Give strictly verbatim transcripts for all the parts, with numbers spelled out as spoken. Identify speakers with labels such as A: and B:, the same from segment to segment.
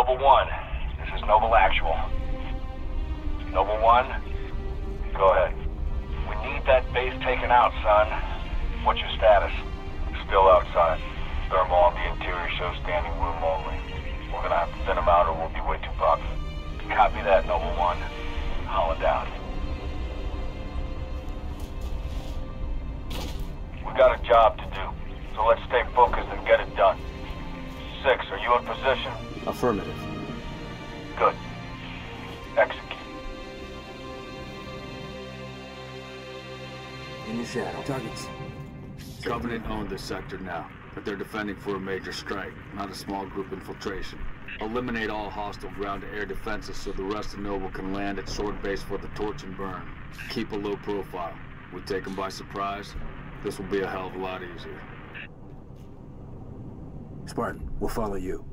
A: Noble One, this is Noble Actual. Noble One, go ahead. We need that base taken out, son. What's your status? Still outside. Thermal on the interior shows standing room only. We're gonna have to thin them out or we'll be way too bugged. Copy that, Noble One. Holland down. We got a job to do, so let's stay focused and get it done. Six, are you in position?
B: Affirmative.
A: Good. Execute.
B: In your shadow. Targets.
C: Covenant owned this sector now, but they're defending for a major strike, not a small group infiltration. Eliminate all hostile ground-to-air defenses so the rest of Noble can land at Sword Base for the torch and burn. Keep a low profile. We take them by surprise, this will be a hell of a lot easier.
B: Spartan, we'll follow you.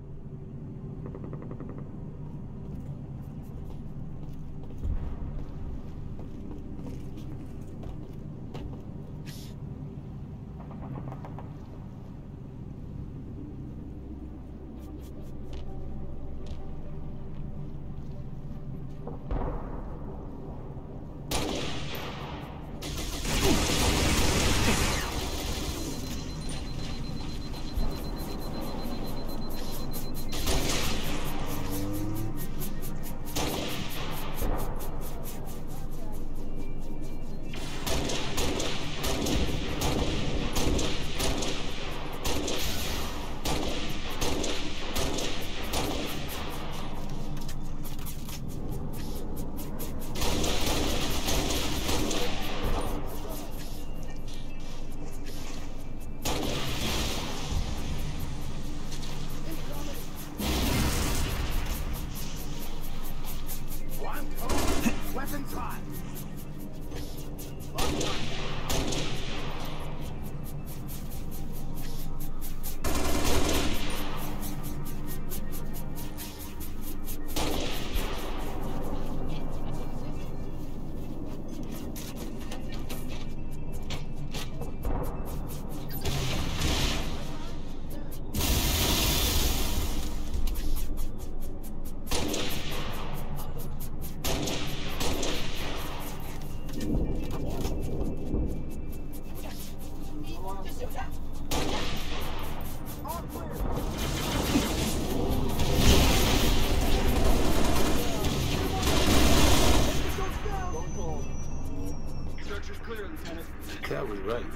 D: Cal was right.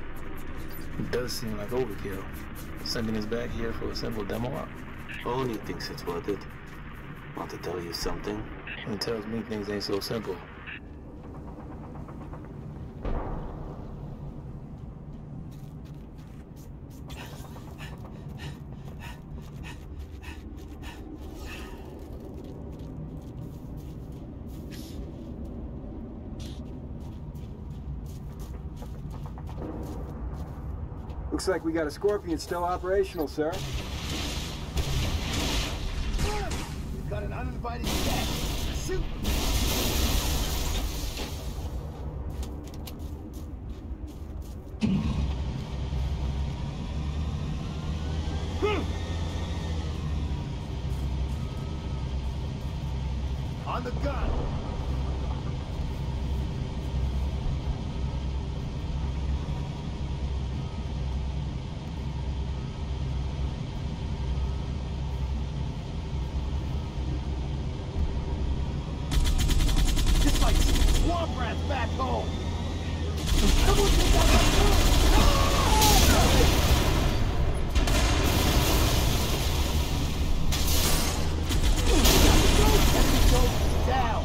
D: It does seem like overkill. Sending us back here for a simple demo op.
B: Only thinks it's worth it. Want to tell you something?
D: It tells me things ain't so simple.
E: Looks like we got a Scorpion still operational, sir.
F: We've got an uninvited guest. Shoot! On the gun! Swamp rats back home! Someone take out my Enemy ghost down!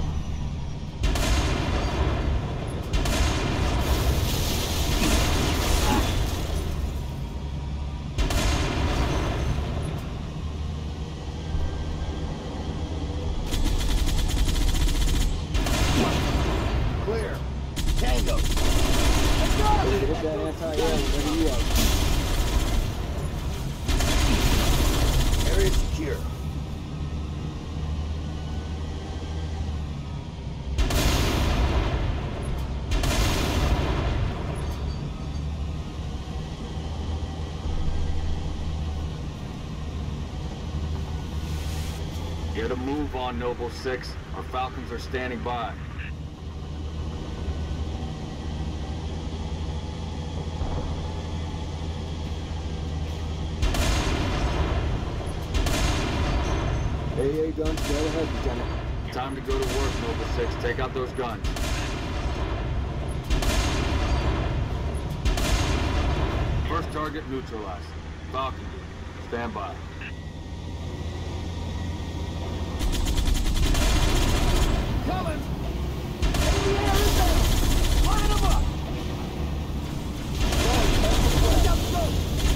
F: Clear. Tango. Let's go!
E: Hit that anti-air, ready you up.
F: Area secure.
C: Get a move on, Noble Six. Our Falcons are standing by.
E: A A guns, go ahead, Lieutenant.
C: Time to go to work, Noble Six. Take out those guns. First target neutralized. Falcon, stand by.
F: Coming! Enemy air inbound! Line them up! Watch out, go!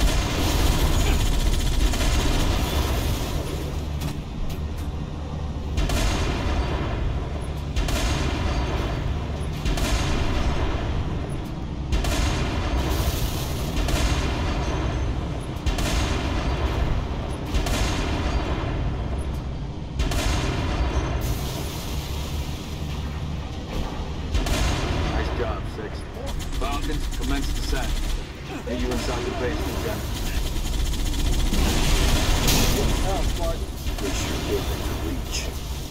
C: Falcons, commence descent. Meet you inside the base, Lieutenant.
E: Out, Spartan.
B: Make sure you're able to reach.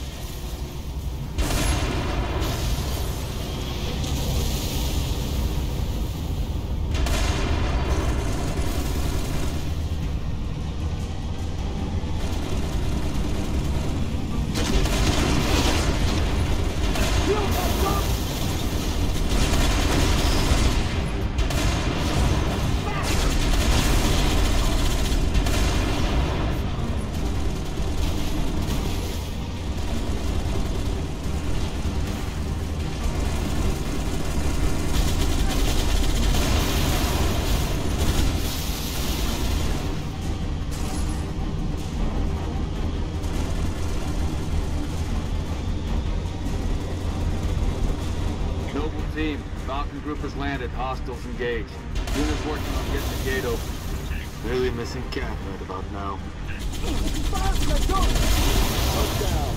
C: Team, Falcon group has landed. Hostiles engaged. Units working on getting the gate open.
B: Really missing Cat right about now.
F: Fast, let's go! Push down!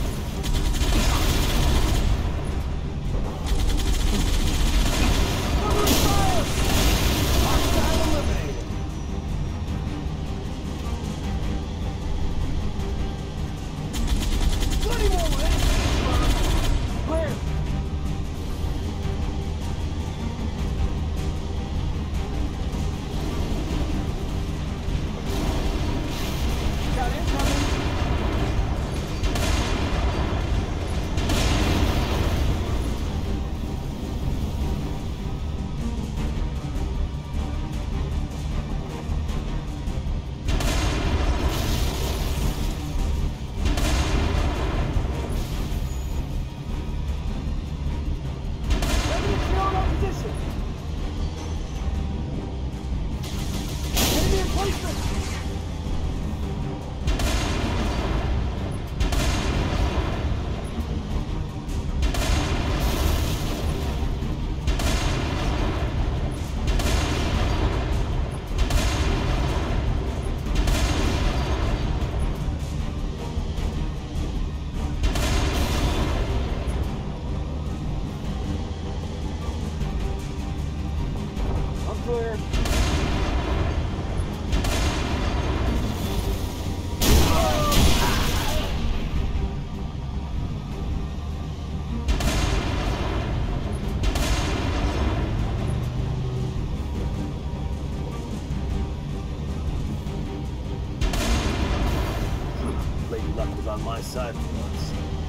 F: Cover fire! Hostile eliminated! Plenty more land! Clear! Clear.
B: Lady Luck was on my side once.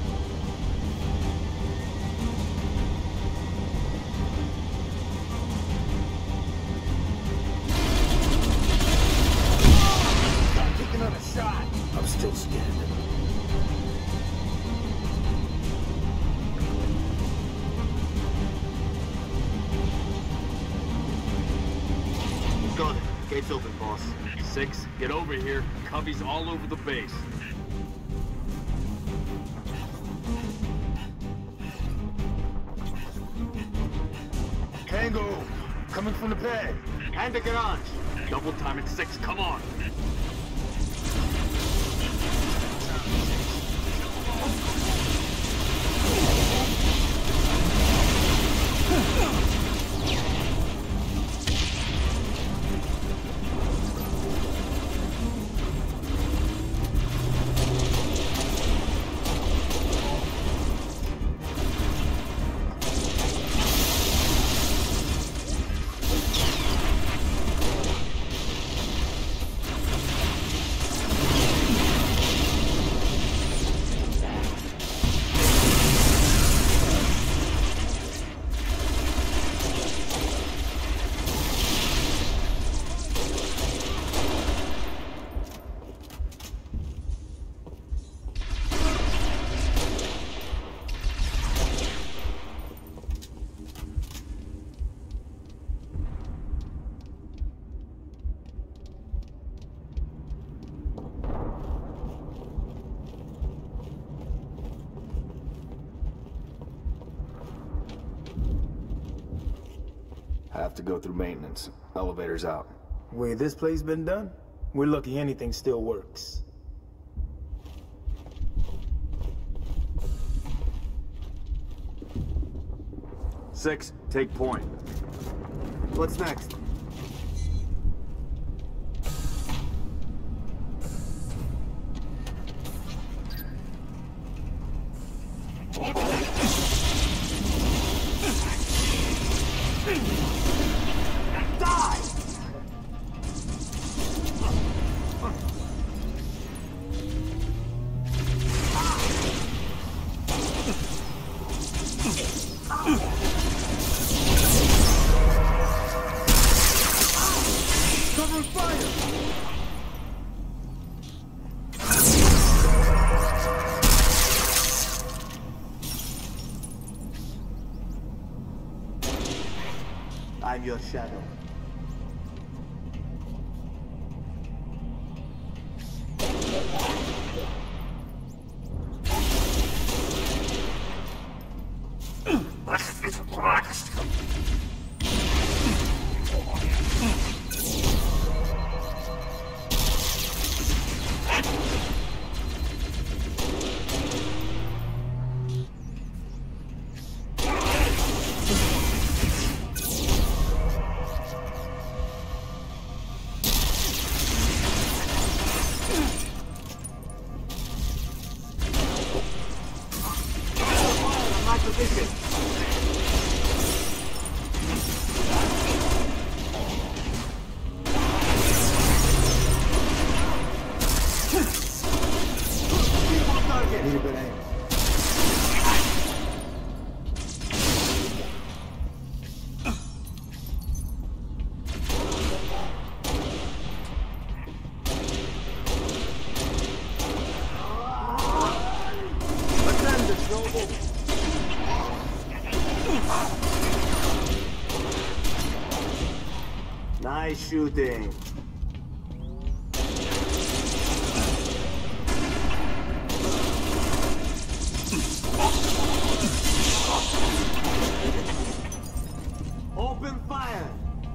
F: Another shot.
B: I'm still standing.
C: Gun, gate's open, boss. Six, get over here. Cubbies all over the base.
F: Tango, coming from the pad.
C: And the garage. Double time at six, come on. Have to go through maintenance. Elevator's out.
D: Way this place been done, we're lucky anything still works.
E: Six, take point.
G: What's next? I'm your shadow. Need a good aim. Attend this, Noble. Nice shooting. Open fire!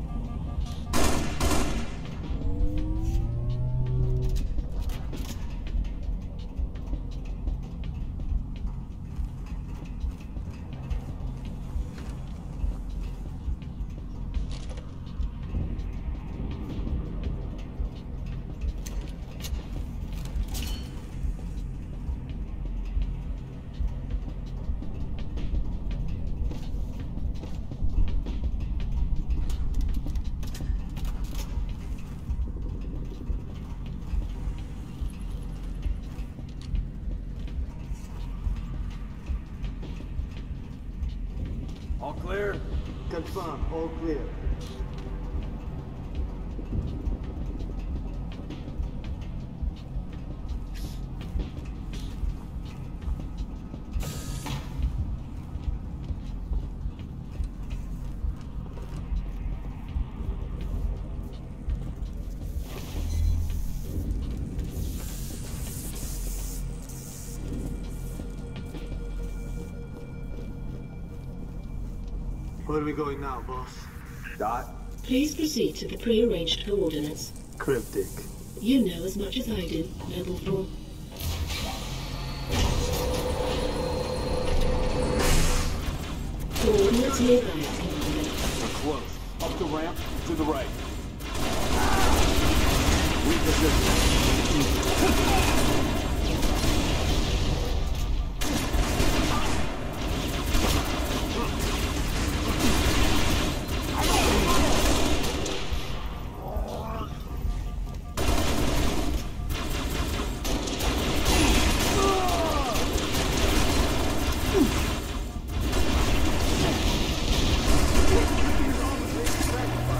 E: All clear?
G: Confirm, all clear. Where are we going now, boss?
E: Dot?
H: Please proceed to the pre-arranged coordinates.
D: Cryptic.
H: You know as much as I do, Level four. Coordinates nearby, Commander.
E: We're close. Up the ramp, to the right. Reposition.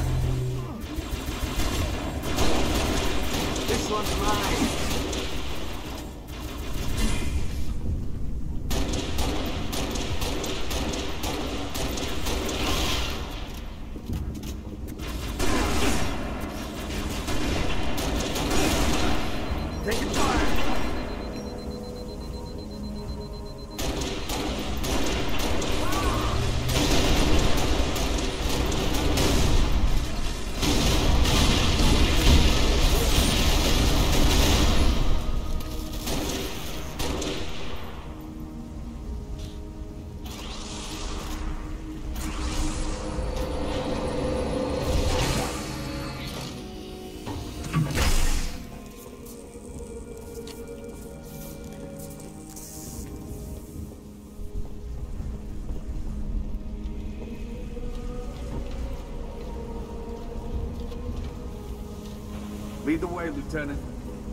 G: This one's mine.
C: Lead the way, Lieutenant.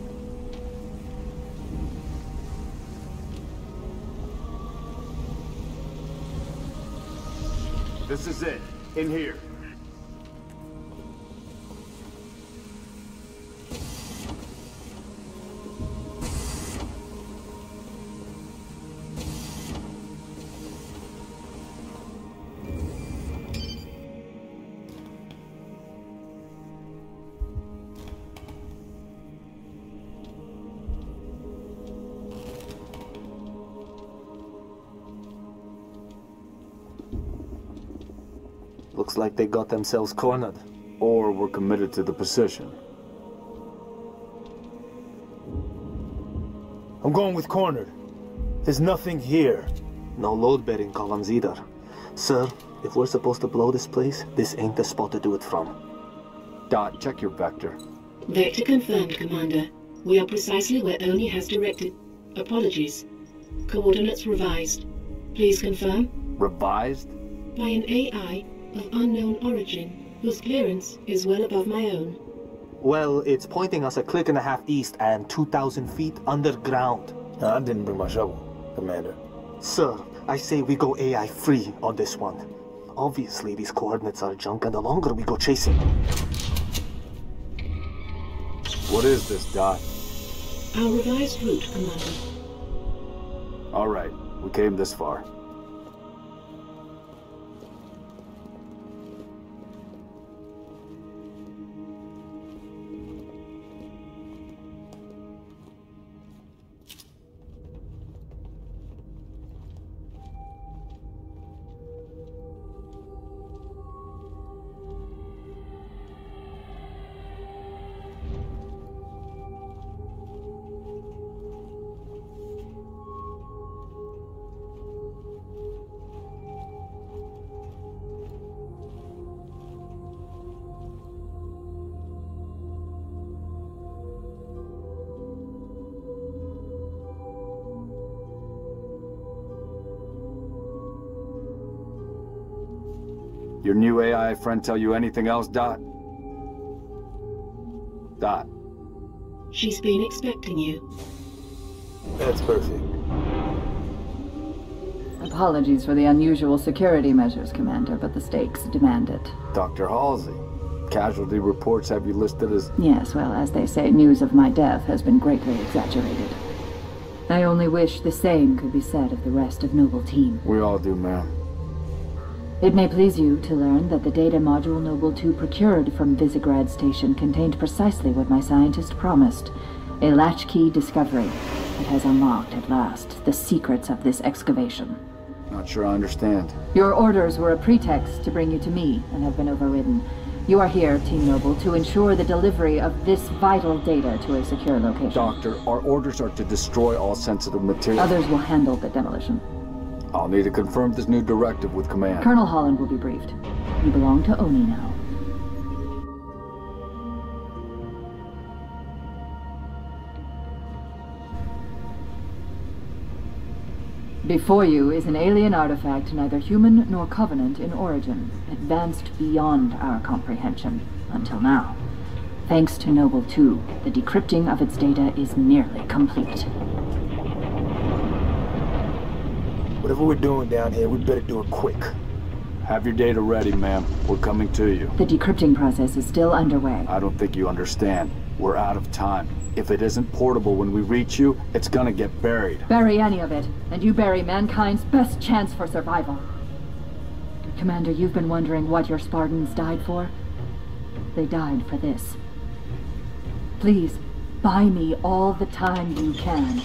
C: This is it. In here.
B: Looks like they got themselves cornered.
C: Or we're committed to the position.
I: I'm going with cornered. There's nothing here.
B: No load-bearing columns either. Sir, if we're supposed to blow this place, this ain't the spot to do it from.
C: Dot, check your vector.
H: Vector confirmed, Commander. We are precisely where Oni has directed. Apologies. Coordinates revised. Please confirm?
C: Revised?
H: By an A I of unknown origin, whose clearance is well above my own.
B: Well, it's pointing us a click and a half east and two thousand feet underground.
I: No, I didn't bring my shovel, Commander.
B: Sir, I say we go A I free on this one. Obviously, these coordinates are junk, and the longer we go chasing...
C: What is this, Dot?
H: Our revised route, Commander.
C: All right, we came this far. Your new A I friend tell you anything else, Dot? Dot.
H: She's been expecting you.
I: That's perfect.
J: Apologies for the unusual security measures, Commander, but the stakes demand it.
C: Doctor Halsey, casualty reports have you listed as...
J: Yes, well, as they say, news of my death has been greatly exaggerated. I only wish the same could be said of the rest of Noble Team.
C: We all do, ma'am.
J: It may please you to learn that the data module Noble two procured from Visegrad Station contained precisely what my scientist promised. A latchkey discovery. It has unlocked, at last, the secrets of this excavation.
C: Not sure I understand.
J: Your orders were a pretext to bring you to me, and have been overridden. You are here, Team Noble, to ensure the delivery of this vital data to a secure location.
C: Doctor, our orders are to destroy all sensitive material.
J: Others will handle the demolition.
C: I'll need to confirm this new directive with command.
J: Colonel Holland will be briefed. You belong to Oni now. Before you is an alien artifact, neither human nor Covenant in origin, advanced beyond our comprehension, until now. Thanks to Noble two, the decrypting of its data is nearly complete.
I: Whatever we're doing down here, we better do it quick.
C: Have your data ready, ma'am. We're coming to you.
J: The decrypting process is still underway.
C: I don't think you understand. We're out of time. If it isn't portable when we reach you, it's gonna get buried.
J: Bury any of it, and you bury mankind's best chance for survival. Commander, you've been wondering what your Spartans died for? They died for this. Please, buy me all the time you can.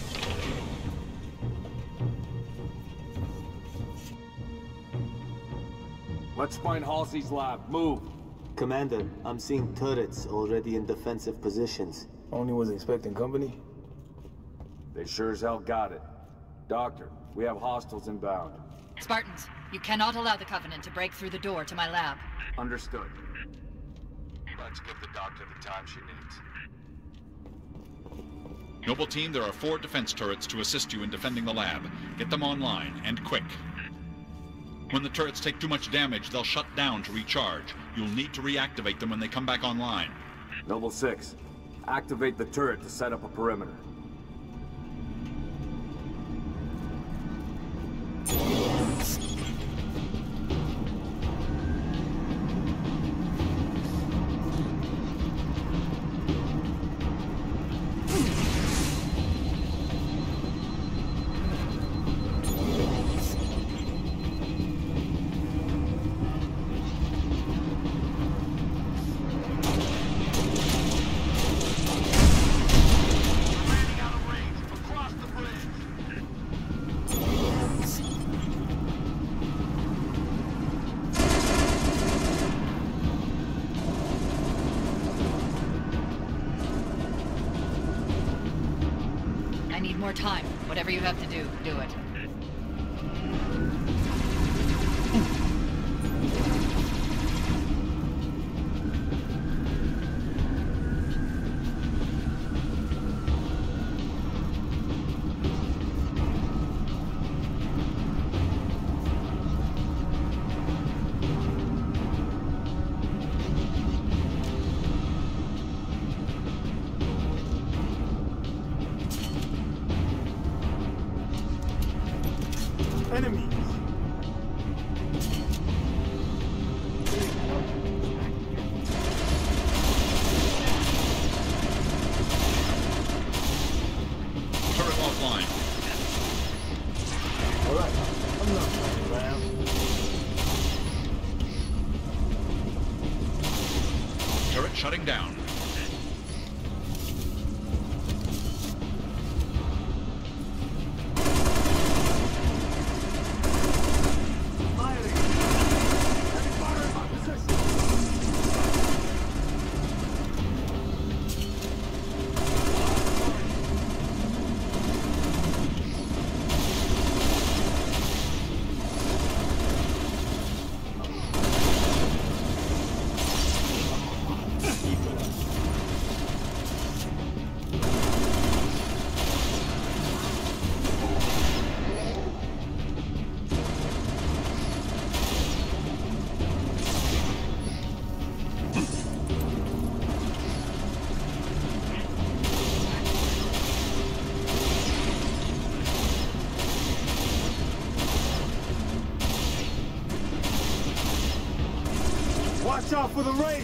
C: Let's find Halsey's lab. Move.
B: Commander, I'm seeing turrets already in defensive positions.
I: Only was expecting company?
C: They sure as hell got it. Doctor, we have hostiles inbound.
K: Spartans, you cannot allow the Covenant to break through the door to my lab.
C: Understood.
A: Let's give the doctor the time she needs.
L: Noble Team, there are four defense turrets to assist you in defending the lab. Get them online, and quick. When the turrets take too much damage, they'll shut down to recharge. You'll need to reactivate them when they come back online.
M: Noble six, activate the turret to set up a perimeter.
K: I need more time. Whatever you have to do, do it.
G: Enemies!
L: Turret offline.
G: Alright, I'm not playing around.
L: Turret shutting down.
G: Watch out for the Wraith!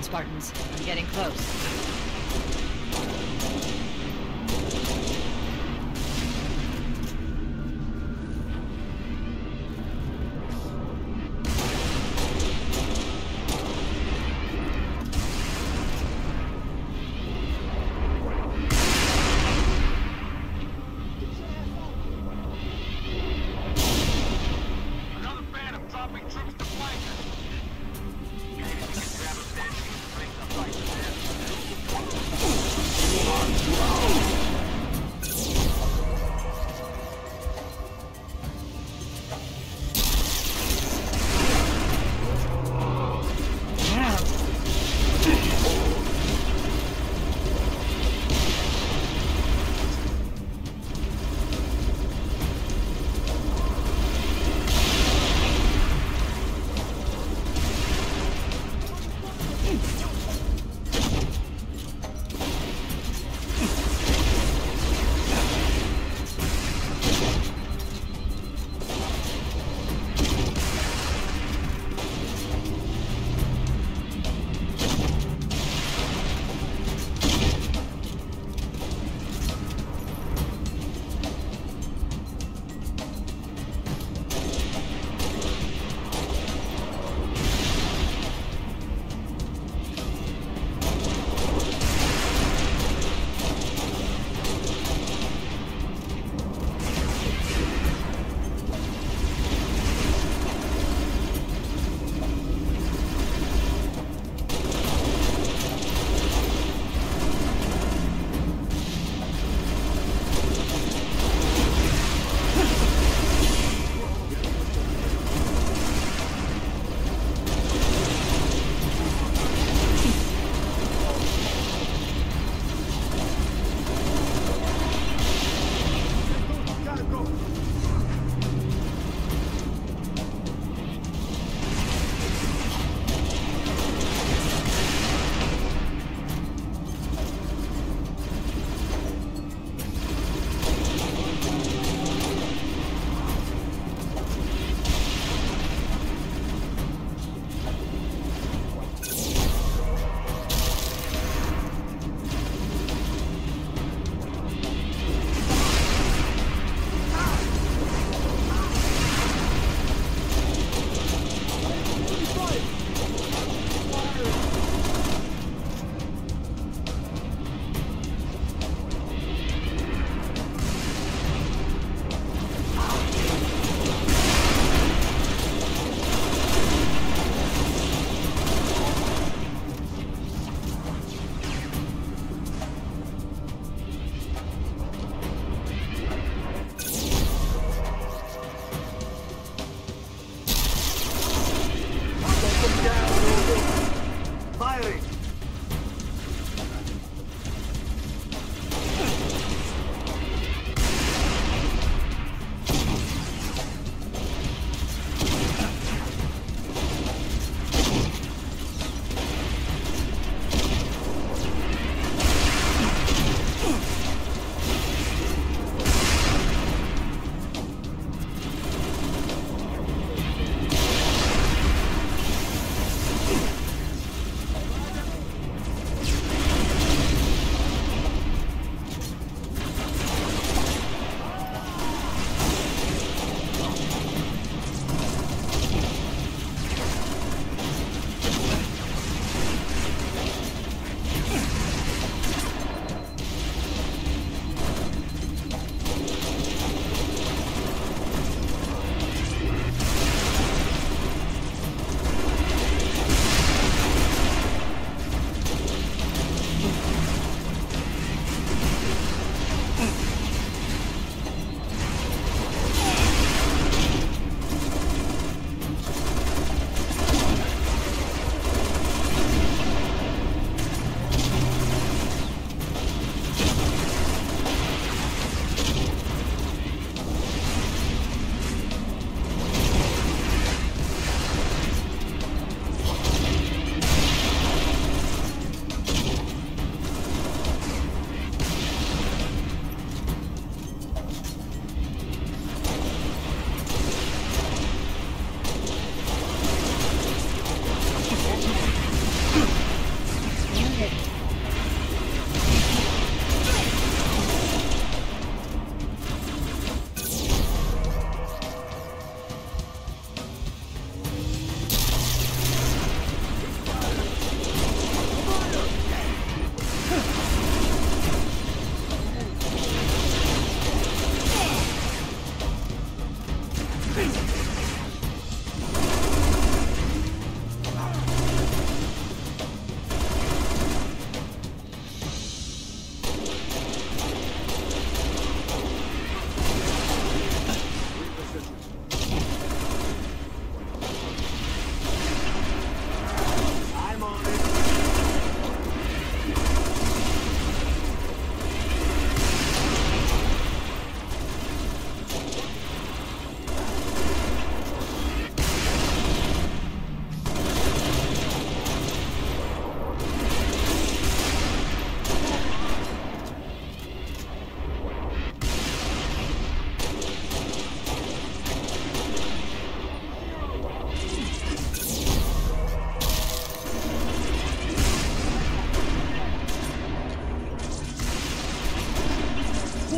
K: Spartans. I'm getting close.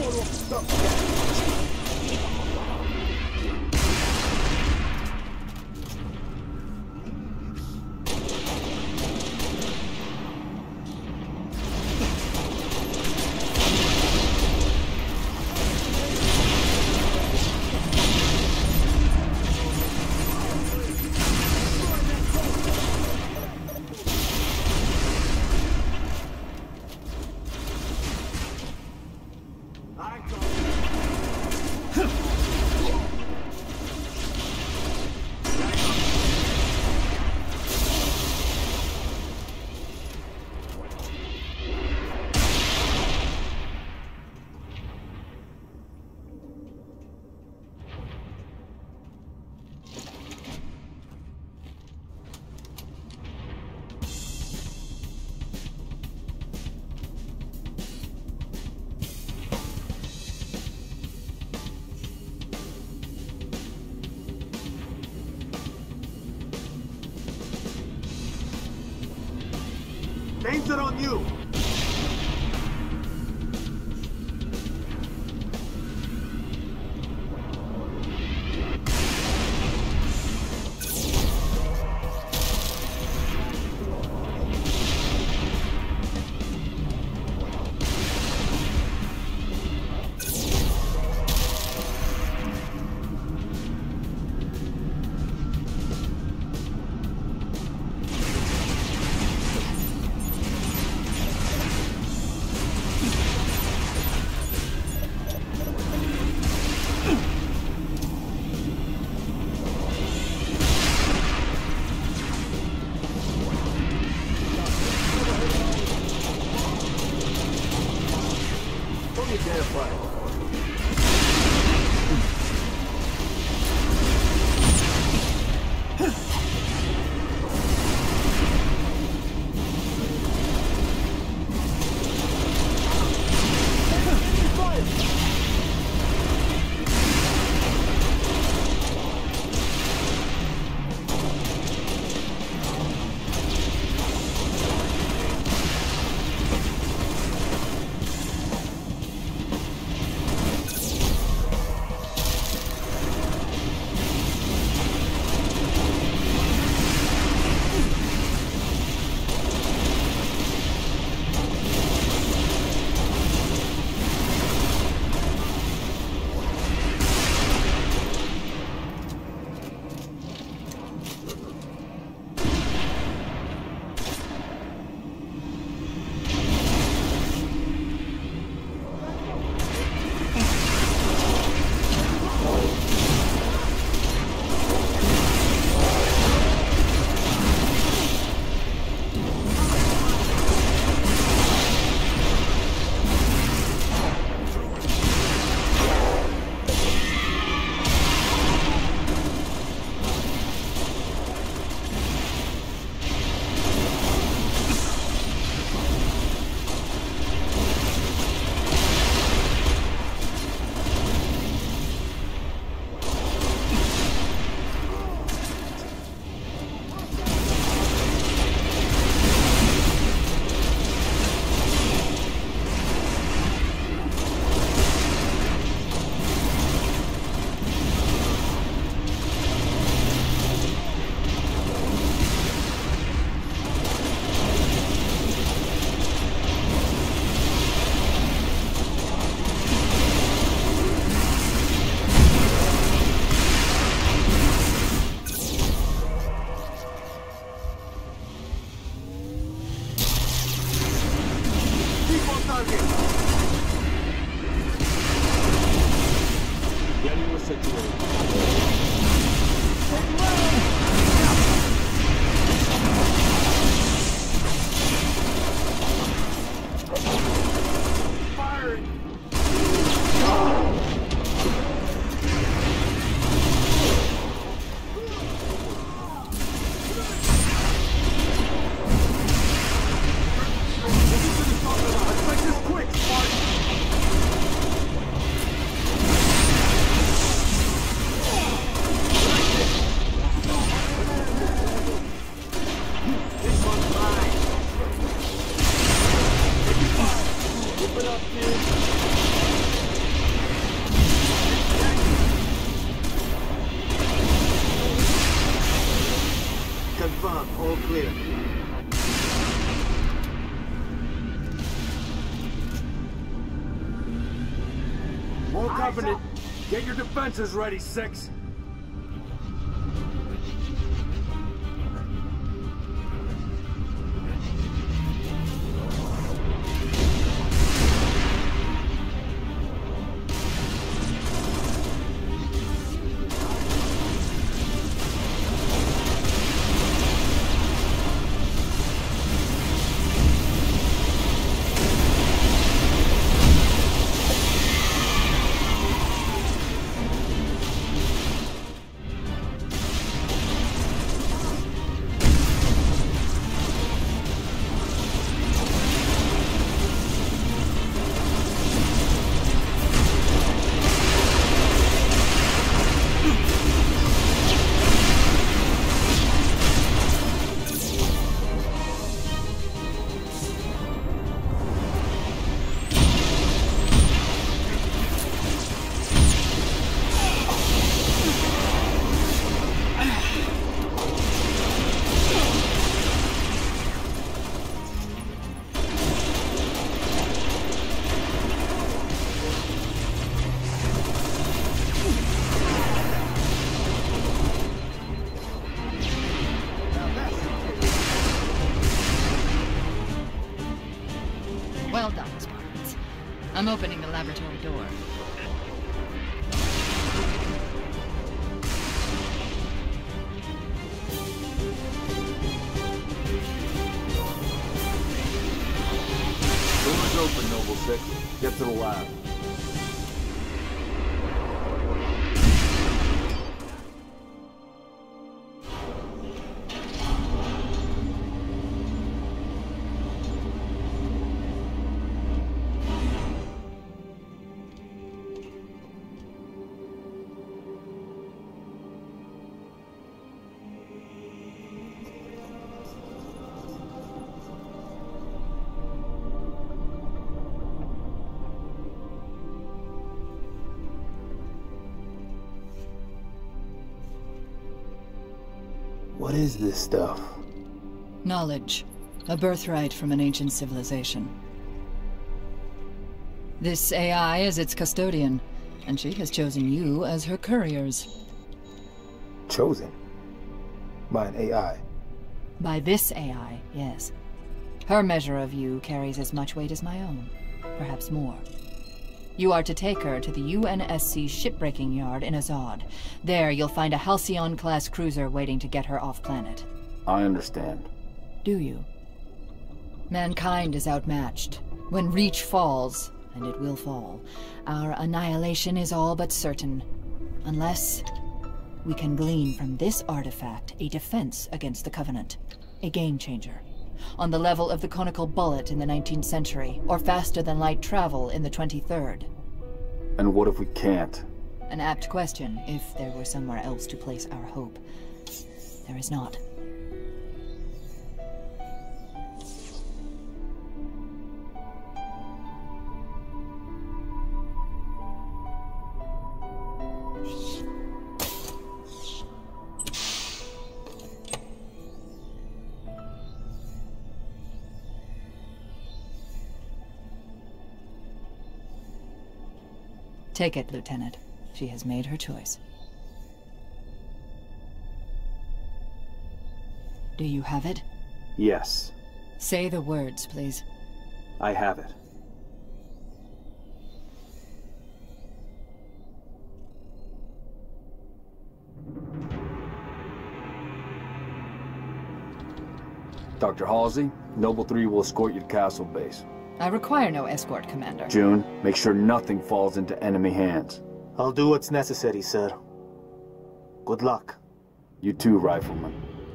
B: Names are on you. clear.
M: More Covenant. Get your defenses ready, Six.
K: Well done, Spartans. I'm opening the laboratory door.
M: Door's open, Noble Six. Get to the lab.
I: What is this stuff?
K: Knowledge. A birthright from an ancient civilization. This A I is its custodian, and she has chosen you as her couriers.
I: Chosen? By an A I?
K: By this A I, yes. Her measure of you carries as much weight as my own, perhaps more. You are to take her to the U N S C shipbreaking yard in Azad. There, you'll find a Halcyon-class cruiser waiting to get her off-planet.
C: I understand.
K: Do you? Mankind is outmatched. When Reach falls, and it will fall, our annihilation is all but certain. Unless we can glean from this artifact a defense against the Covenant. A game-changer. On the level of the conical bullet in the nineteenth century, or faster-than-light travel in the twenty-third.
C: And what if we can't?
K: An apt question, if there were somewhere else to place our hope. There is not. Take it, Lieutenant. She has made her choice. Do you have it?
C: Yes.
K: Say the words, please.
C: I have it. Doctor Halsey, Noble three will escort you to Castle Base.
K: I require no escort, Commander.
C: June, make sure nothing falls into enemy hands.
B: I'll do what's necessary, sir. Good luck.
C: You too, Rifleman.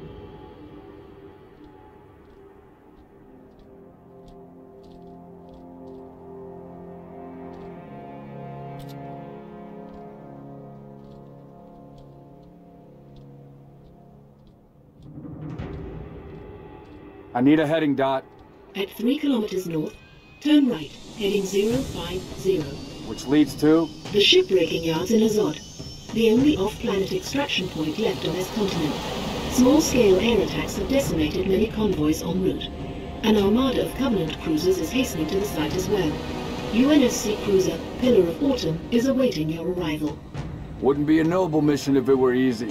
C: I need a heading, Dot.
H: At three kilometers north, turn right, heading zero five zero.
C: Which leads to?
H: The shipbreaking yards in Azad. The only off-planet extraction point left on this continent. Small-scale air attacks have decimated many convoys en route. An armada of Covenant cruisers is hastening to the site as well. U N S C cruiser Pillar of Autumn is awaiting your arrival.
C: Wouldn't be a noble mission if it were easy.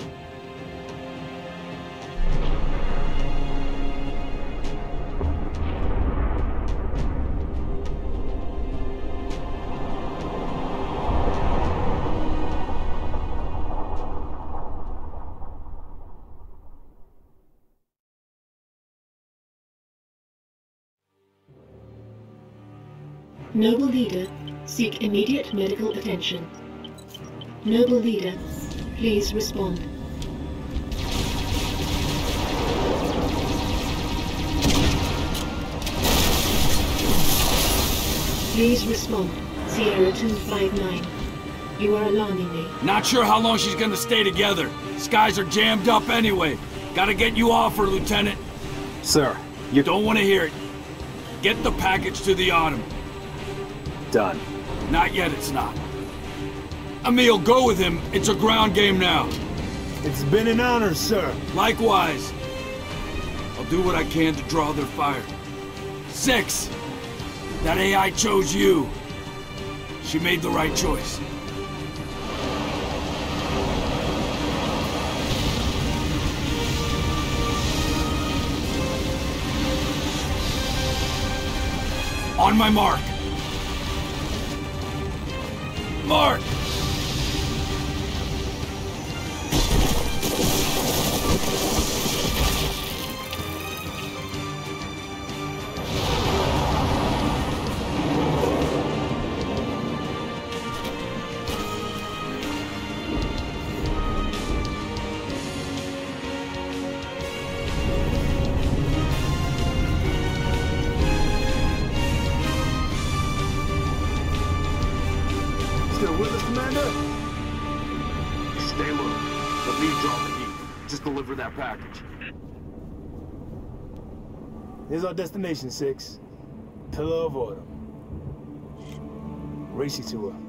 H: Noble Leader, seek immediate medical attention. Noble Leader, please respond. Please respond. Sierra two five nine. You are alarming me.
M: Not sure how long she's gonna stay together. Skies are jammed up anyway. Gotta get you off her, Lieutenant.
E: Sir, you
M: don't want to hear it. Get the package to the Autumn.
E: Done.
M: Not yet, it's not. Emil, go with him. It's a ground game now.
G: It's been an honor, sir.
M: Likewise. I'll do what I can to draw their fire. Six! That A I chose you. She made the right choice. On my mark. Mark!
G: Still with us, Commander?
C: Stay low. Let me draw the heat. Just deliver that package.
I: Here's our destination, Six. Pillar of Autumn. Race you to her.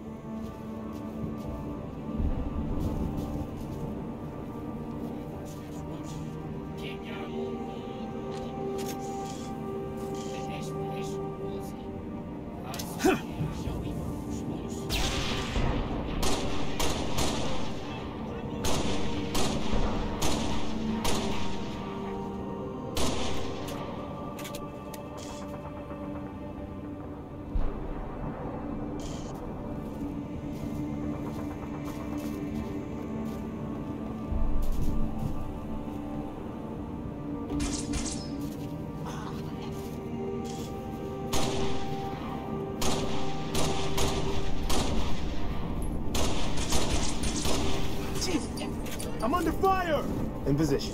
G: I'm under fire!
I: In position.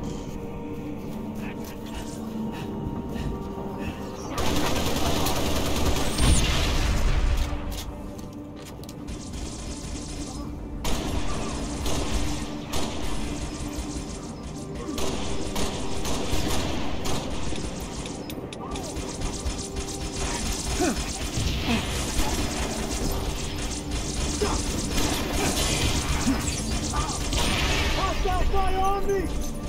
G: Fire on me!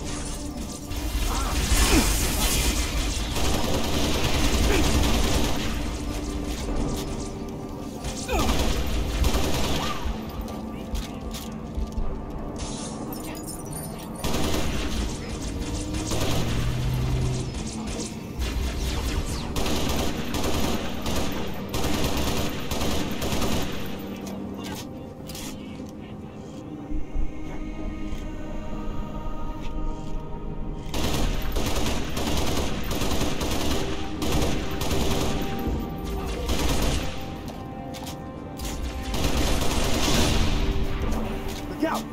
G: Look out!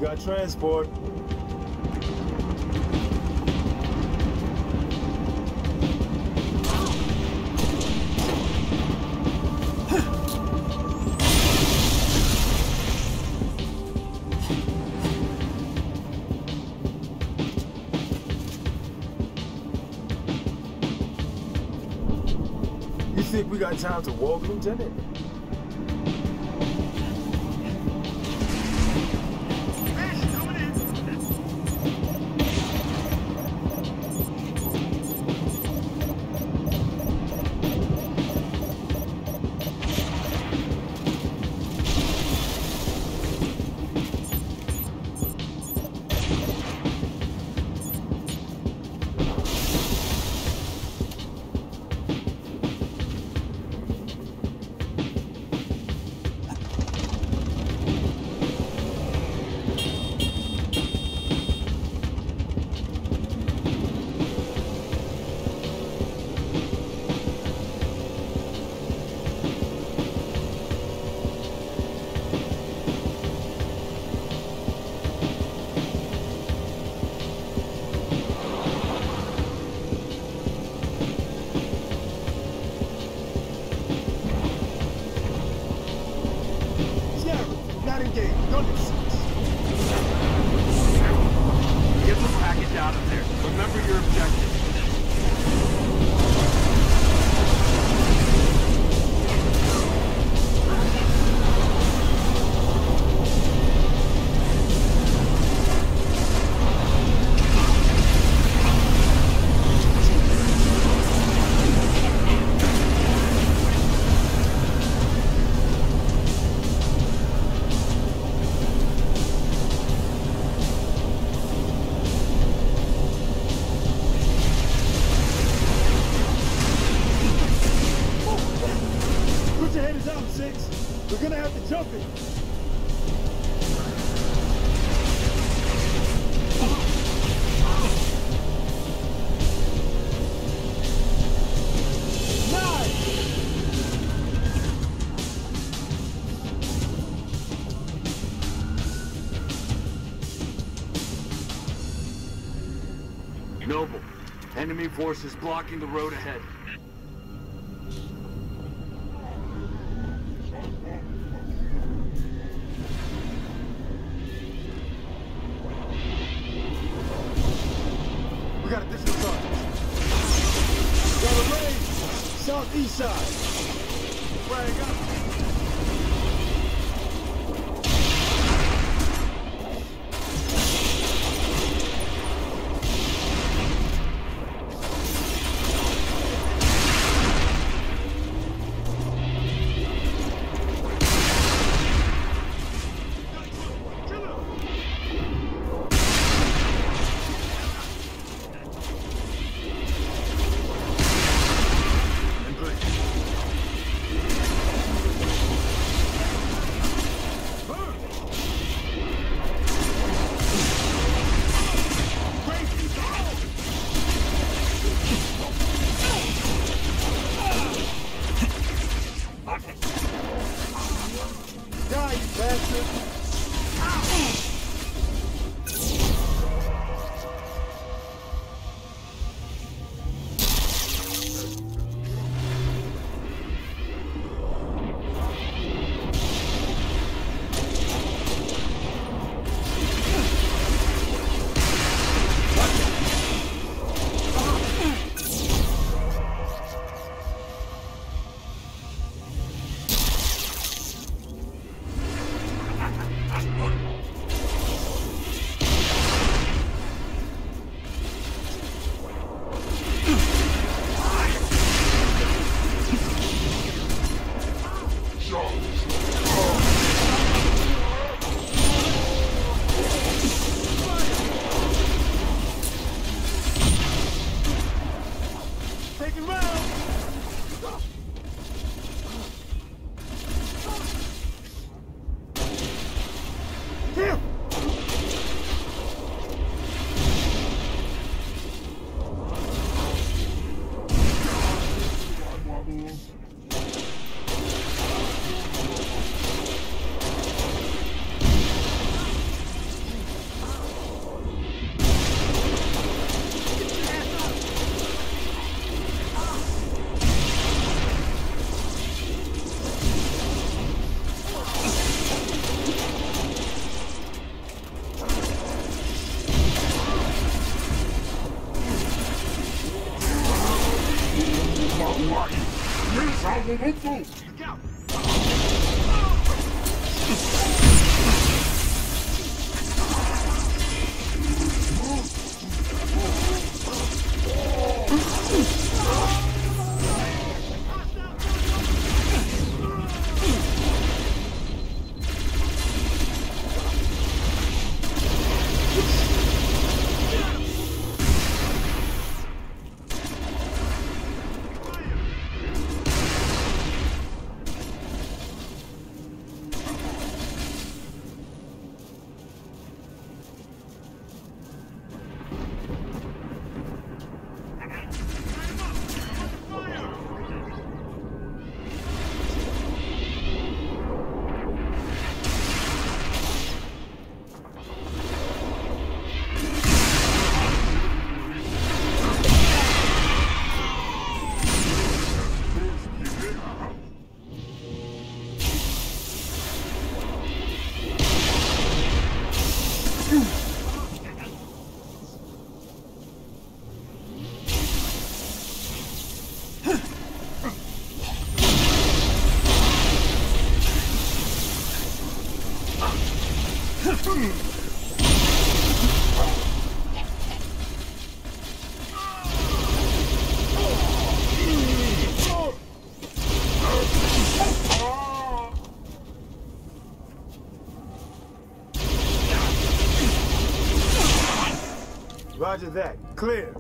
G: got transport. You think we got time to walk, Lieutenant?
C: Noble, enemy forces blocking the road ahead.
G: We got a distance target. Got a raid! Southeast side. Frag up. Who are you? You're solving info!
I: Roger that. Clear.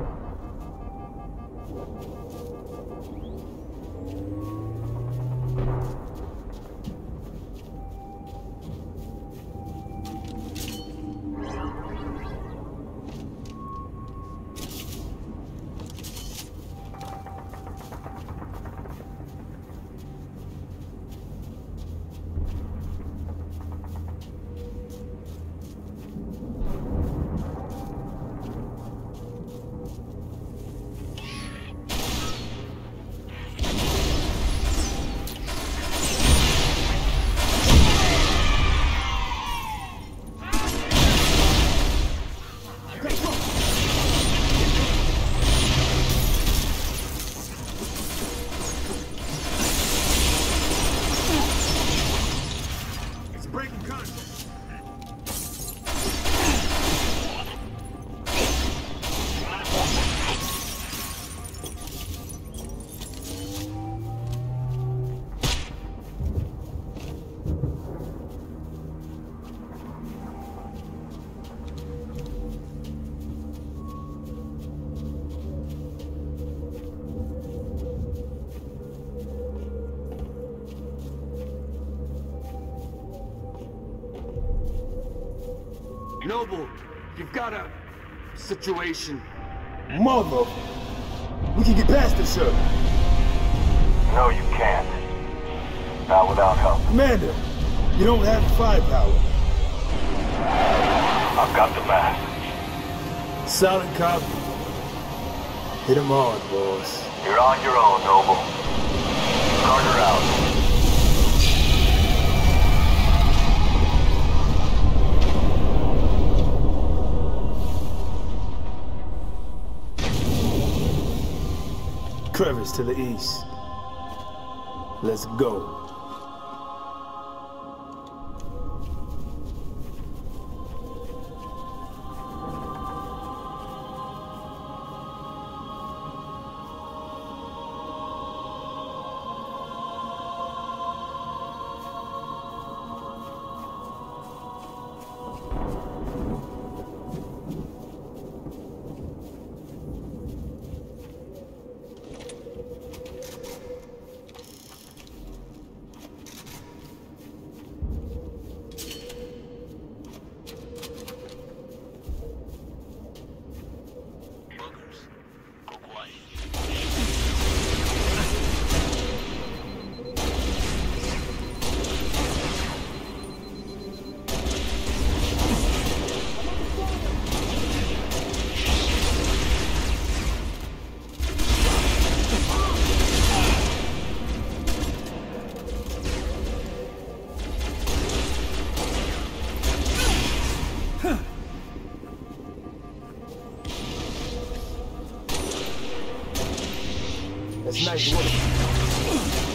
M: Noble, you've got a situation.
I: Mother! We can get past this, sir.
A: No, you can't. Not without help.
I: Commander, you don't have the firepower.
A: I've got the mask.
I: Solid copy. Hit him hard, boss.
A: You're on your own, Noble. Carter out.
I: Crevice to the east. Let's go. That's nice work.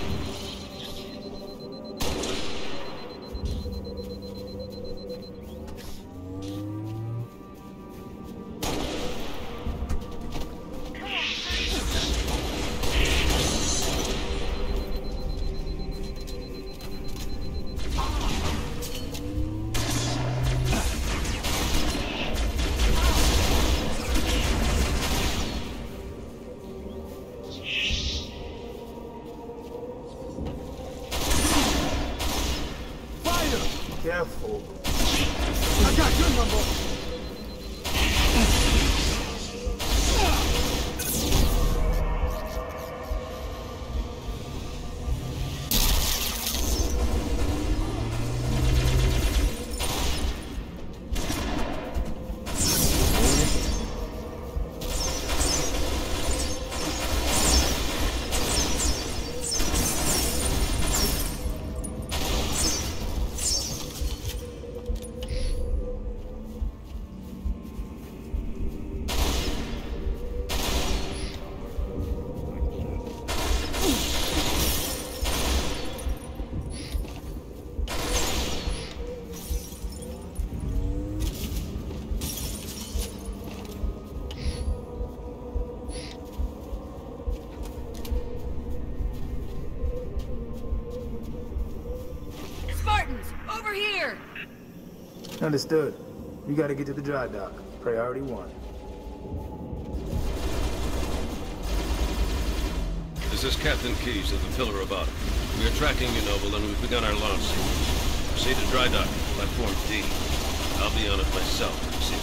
I: Careful.
G: I got your number.
K: Over here!
I: Understood. You gotta get to the dry dock. Priority one.
N: This is Captain Keyes of the Pillar of Autumn. We are tracking you, Noble, and we've begun our launch sequence. Proceed to dry dock, platform D. I'll be on it myself to receive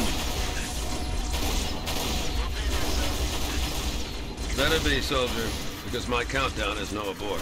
N: the package. Let it be, soldier, because my countdown is no abort.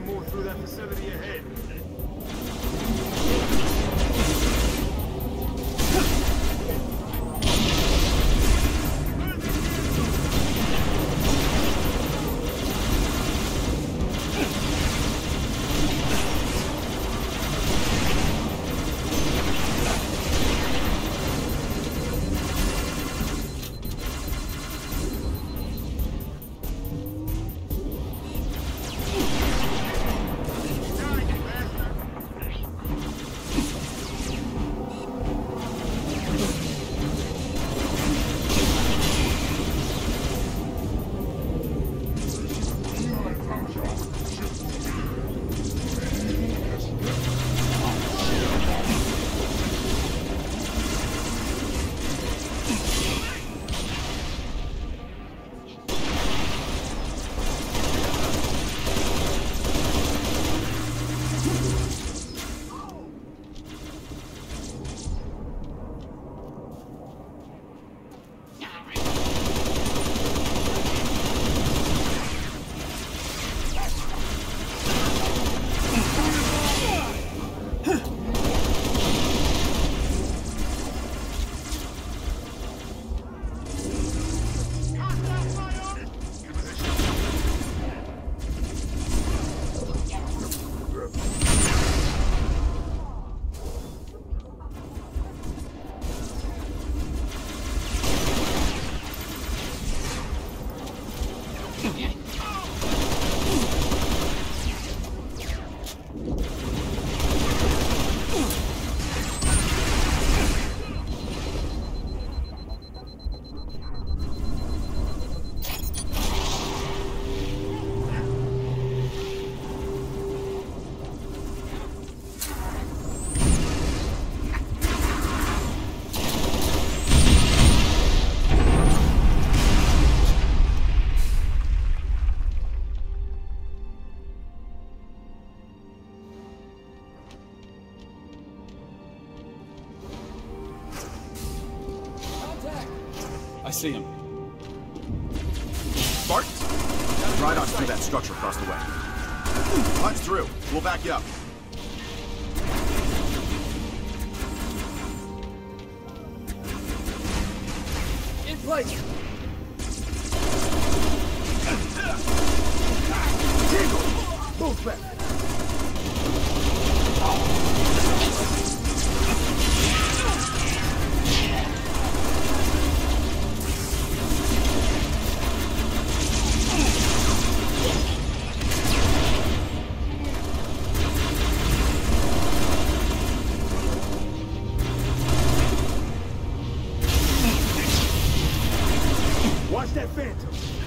G: more through that facility ahead.
O: I see him. Spartans! Drydock's through that structure across the way. Punch through. We'll back you up.
F: In place!
G: Jingle! Move back! Watch that phantom!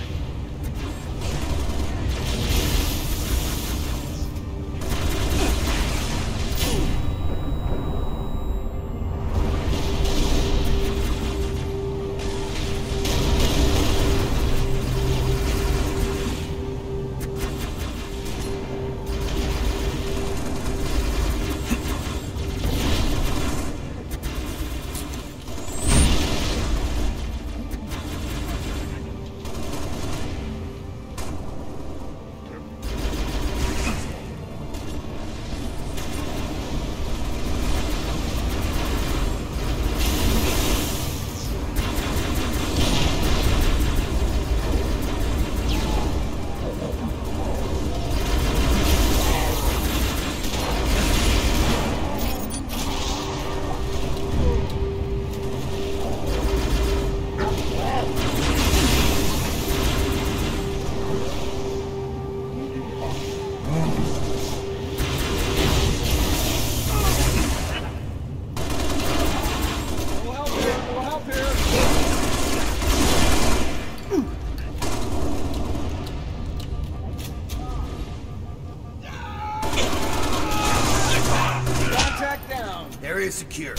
O: Area secure.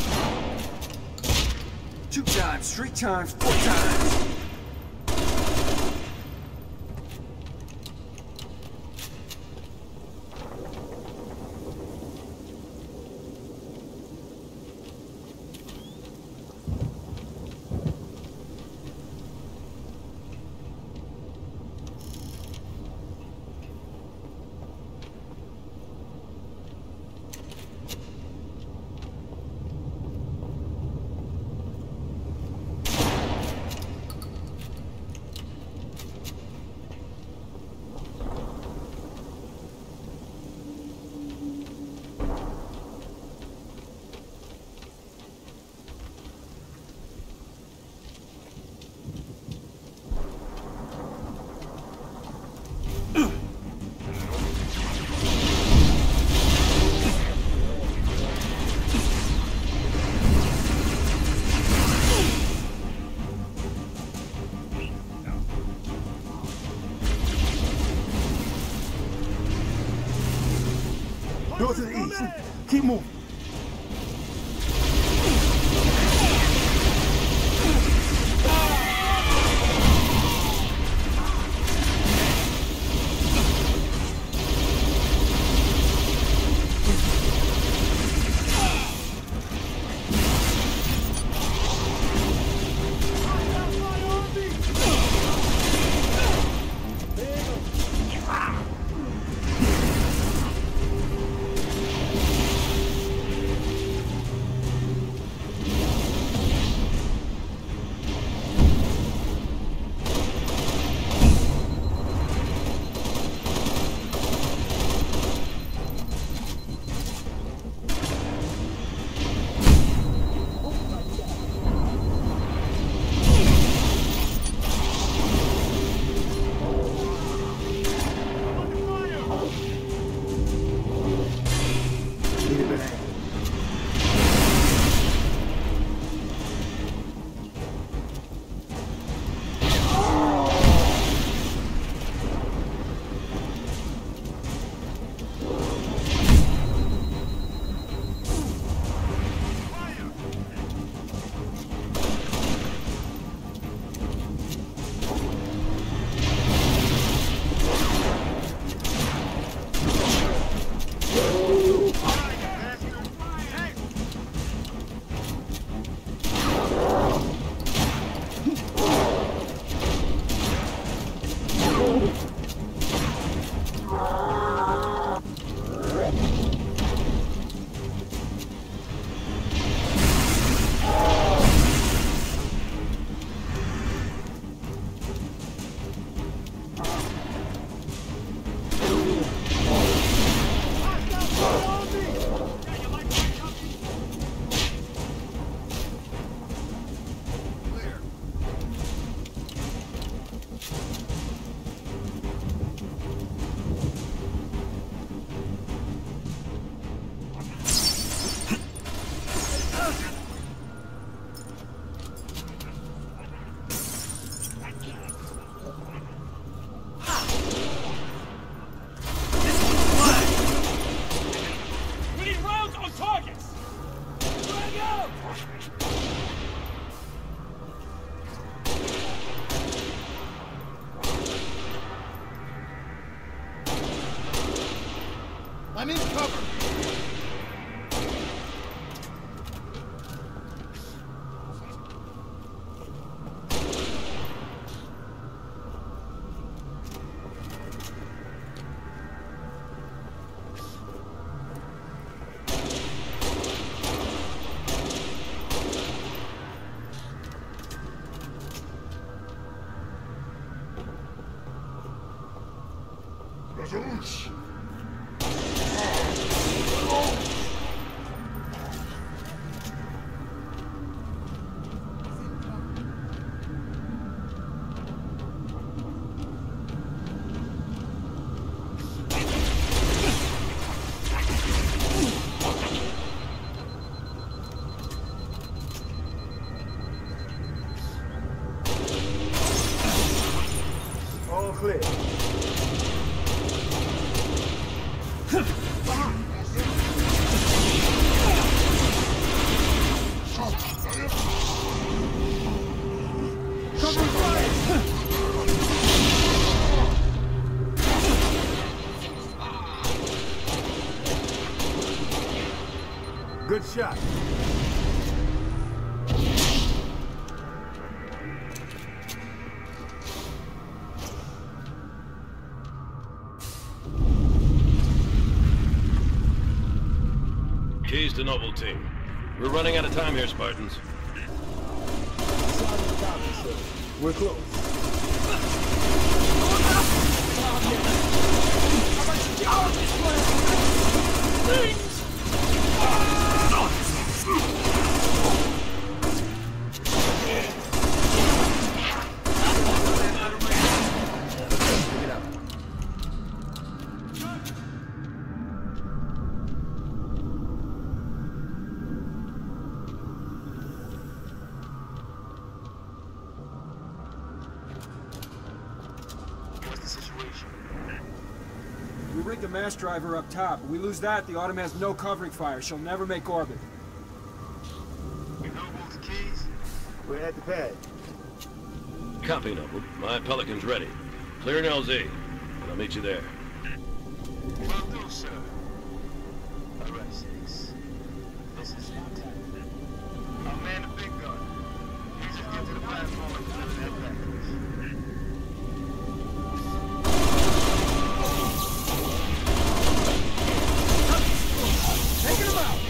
O: Two times, three times, four times.
I: Go to the east. Keep moving.
G: I'm in cover.
I: All clear. Good shot.
N: Keys to Noble Team. We're running out of time here, Spartans.
I: We're close.
E: We rigged a mass driver up top. If we lose that, the Autumn has no covering fire. She'll never make orbit.
I: We know both the keys? We're at the pad.
N: Copy, Noble. My Pelican's ready. Clear an L Z, and I'll meet you there.
I: Will do, sir. All right, Six. This is your time. I'll man the big gun. You just get to the platform and deliver that package.
F: Taking him out!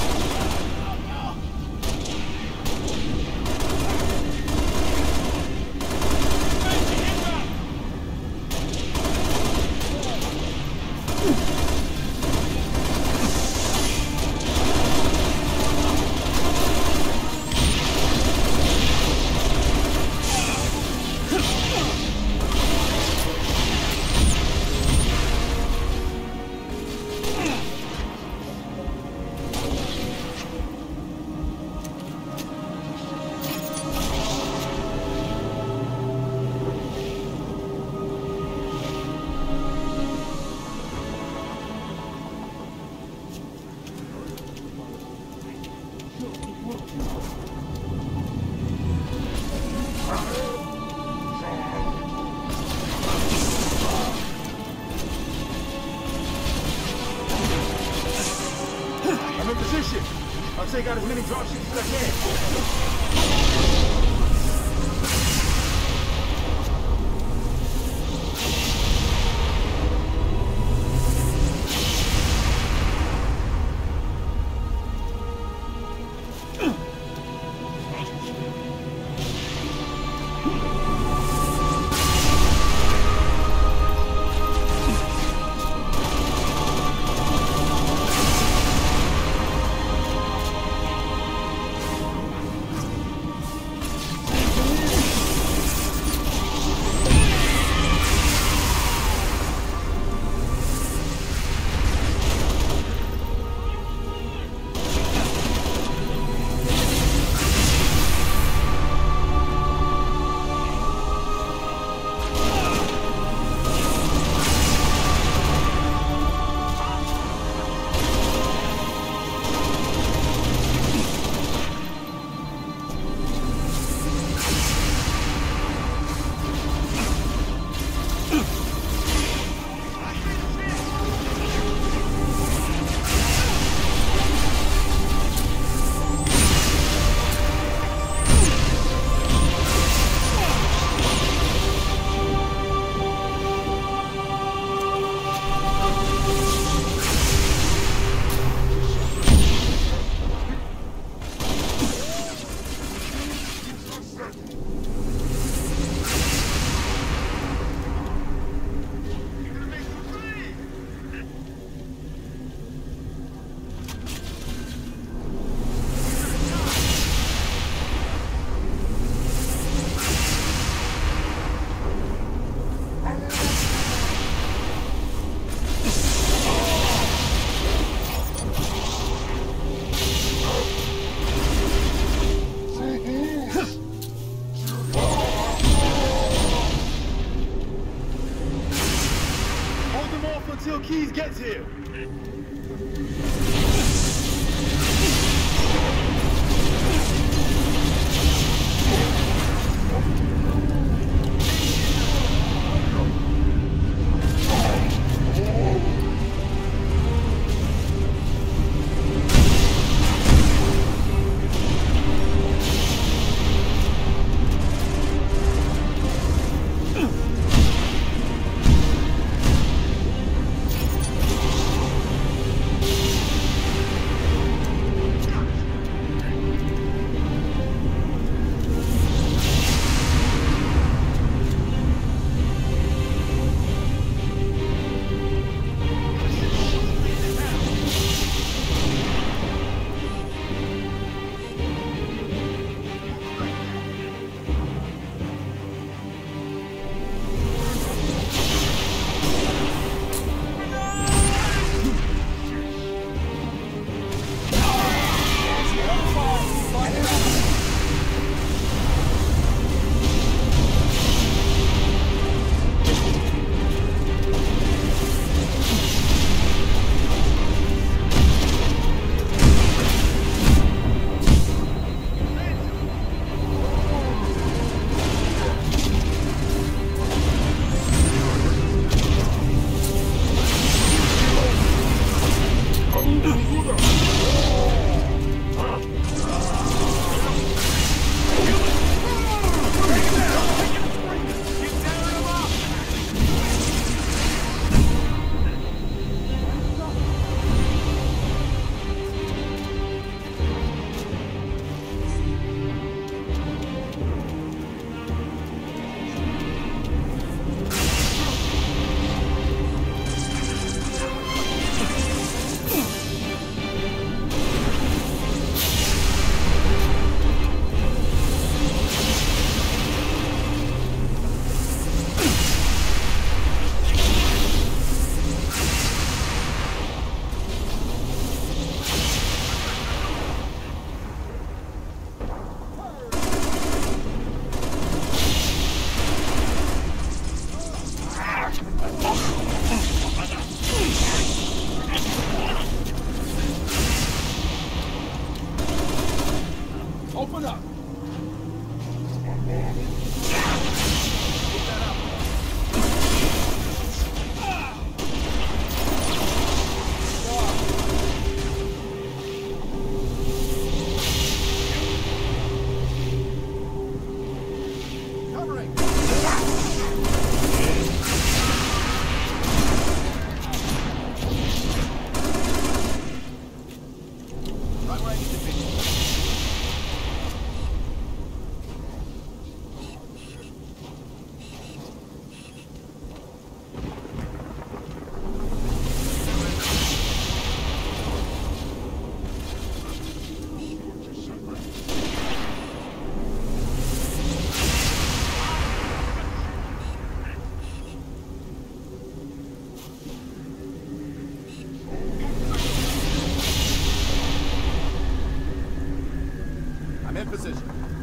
I: I'm in position. I'll take out as many dropships as I can.
O: in position.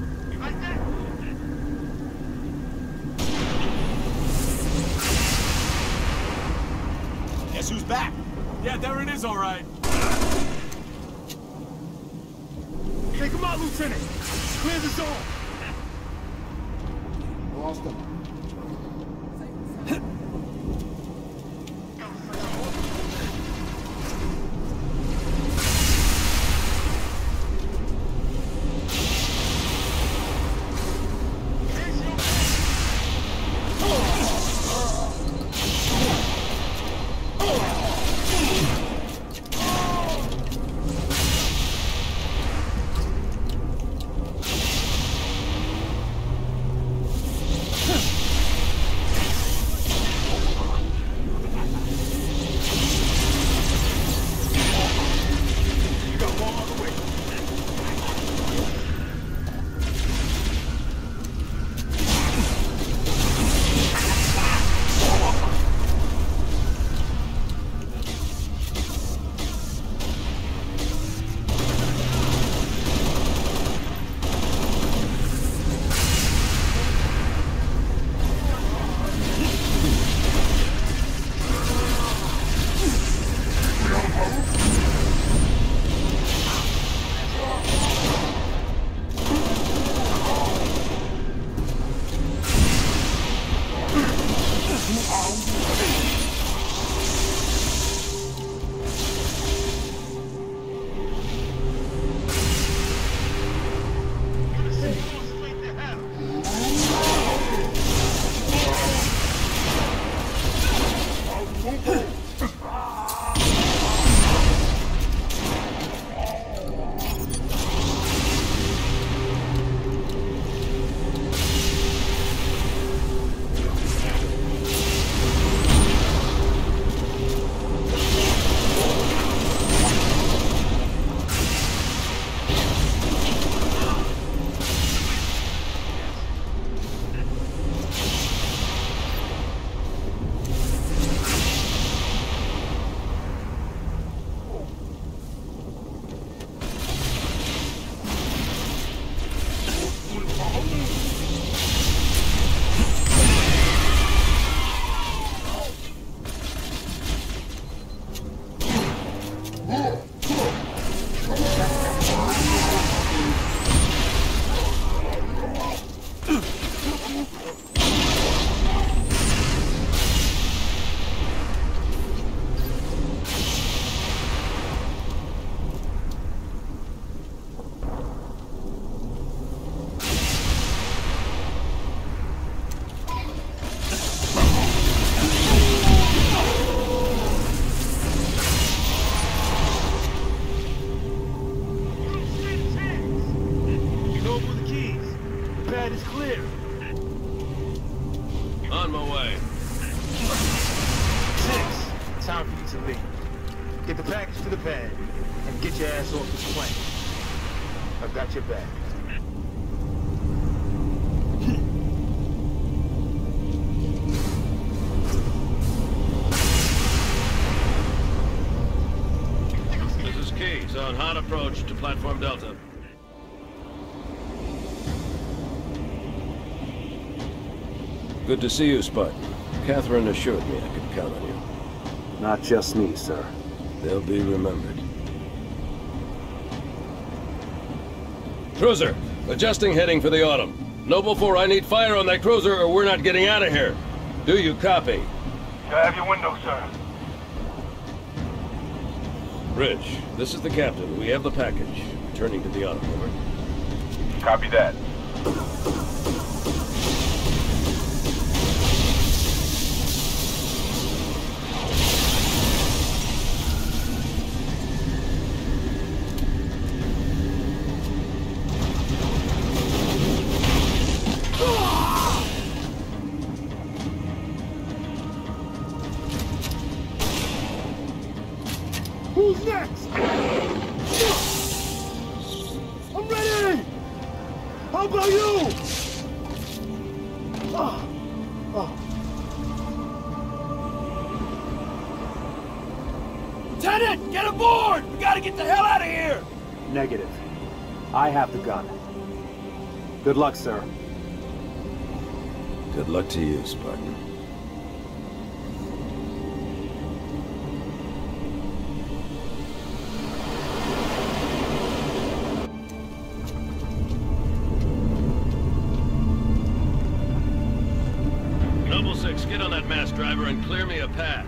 O: Guess who's back?
M: Yeah, there it is, all right.
G: Take him out, Lieutenant. Clear the zone. Lost him. Get the package to the pad, and get your ass off this plane. I've got your back.
N: This is Keyes on hot approach to Platform Delta. Good to see you, Spud. Catherine assured me I could count on you.
B: Not just me, sir.
N: They'll be remembered. Cruiser, adjusting heading for the Autumn. Noble four, I need fire on that cruiser or we're not getting out of here. Do you copy?
I: You have your window, sir.
N: Rich, this is the captain. We have the package. Returning to the Autumn, over.
I: Copy that.
G: Who's next? I'm ready! How about you? Oh. Oh.
M: Lieutenant, get aboard! We gotta get the hell out of here!
B: Negative. I have the gun. Good luck, sir.
P: Good luck to you, Spartan.
N: Noble Six, get on that mass driver and clear me a path.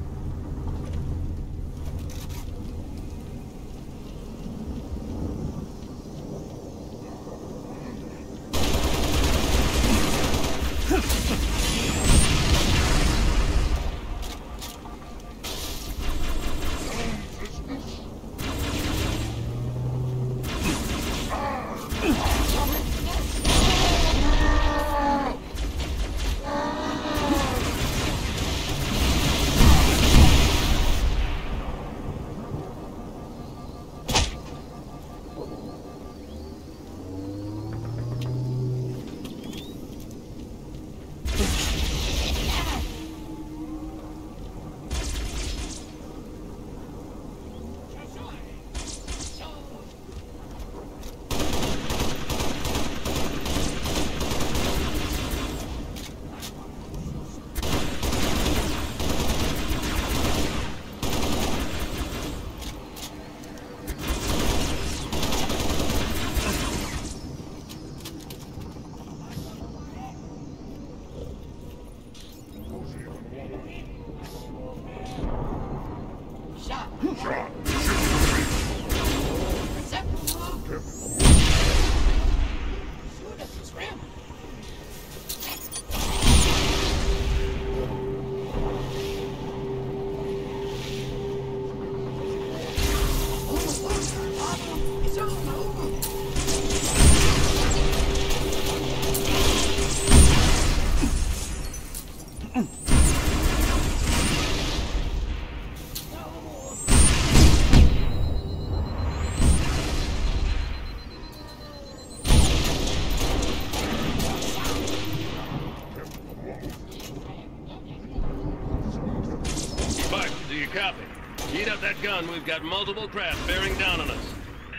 N: Heat up that gun. We've got multiple craft bearing down on us.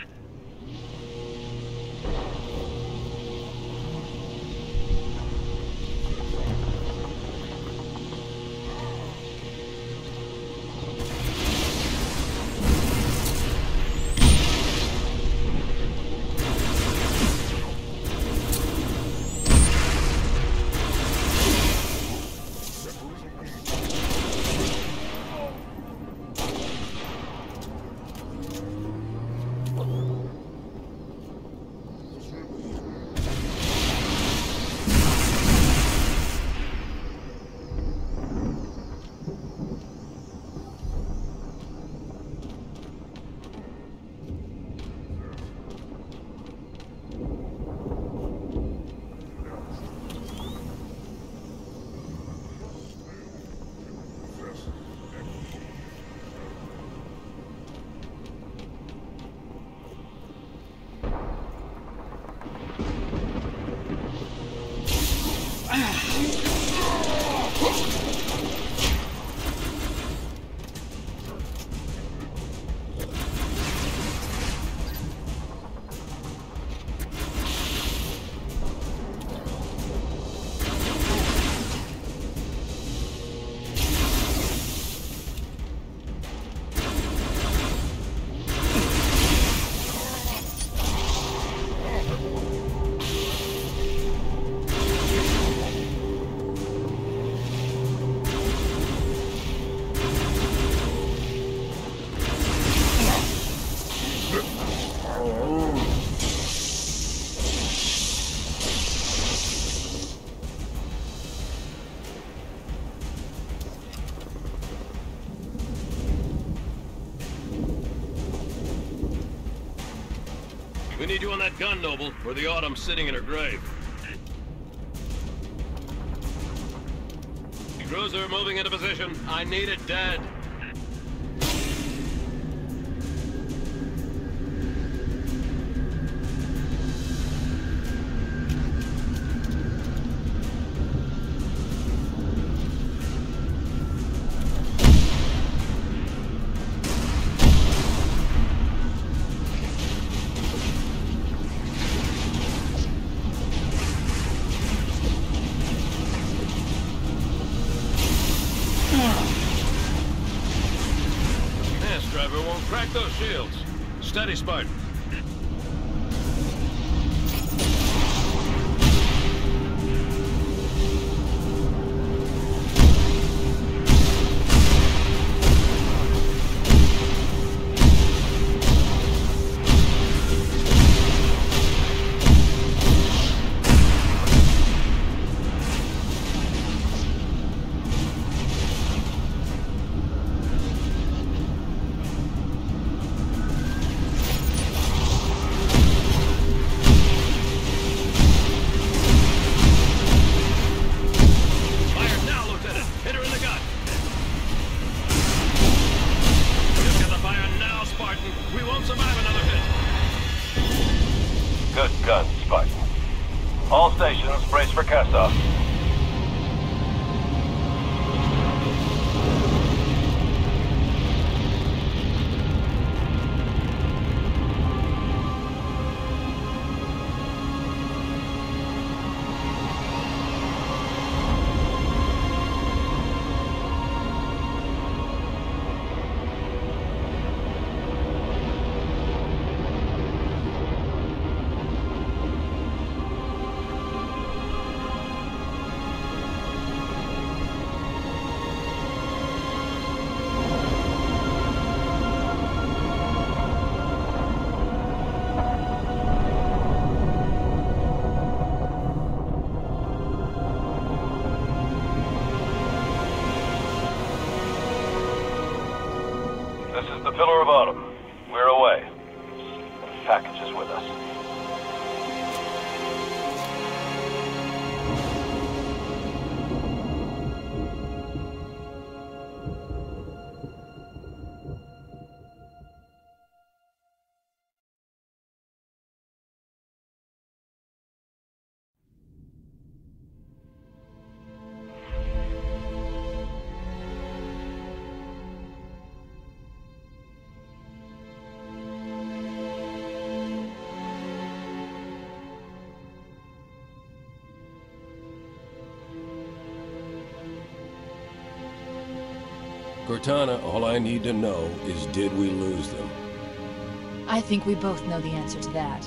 N: We need you on that gun, Noble, where the Autumn's sitting in her grave. Cruiser moving into position. I need it dead. back those shields. Steady, Spartan.
A: Pillar of Autumn. We're away. The package is with us.
P: Cortana, all I need to know is, did we lose them?
K: I think we both know the answer to that.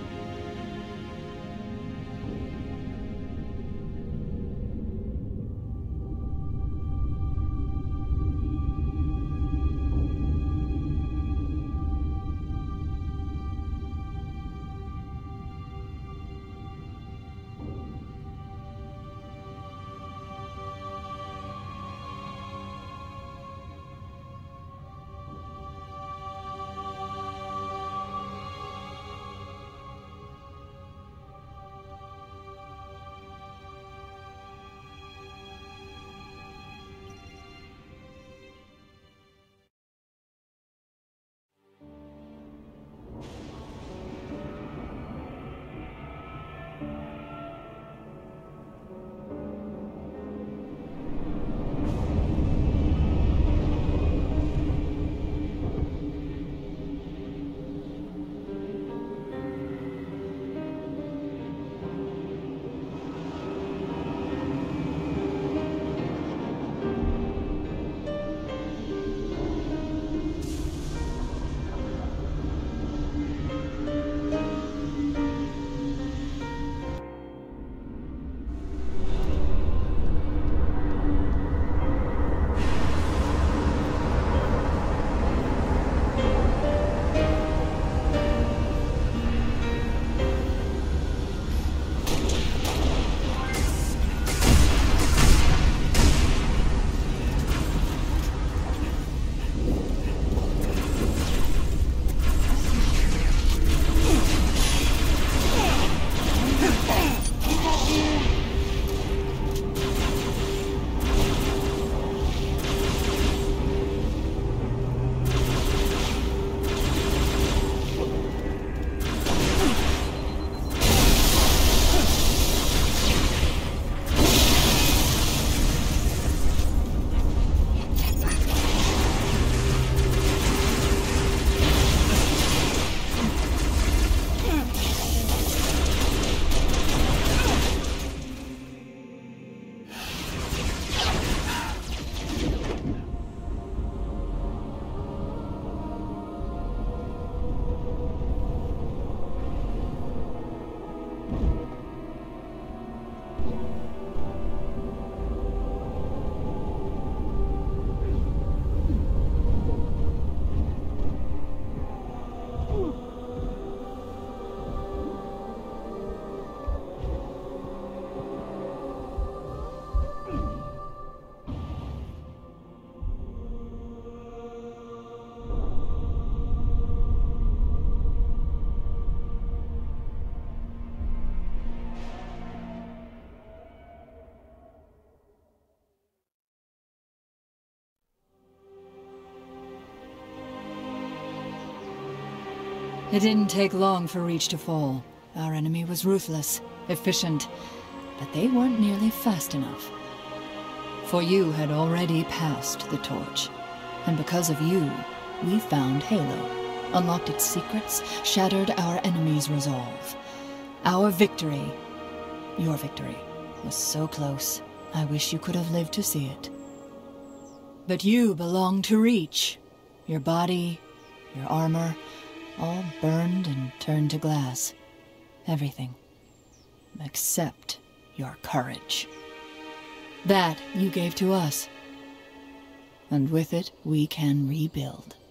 K: It didn't take long for Reach to fall. Our enemy was ruthless, efficient, but they weren't nearly fast enough. For you had already passed the torch, and because of you, we found Halo, unlocked its secrets, shattered our enemy's resolve. Our victory, your victory, was so close, I wish you could have lived to see it. But you belong to Reach. Your body, your armor, all burned and turned to glass. Everything. Except your courage. That you gave to us. And with it, we can rebuild.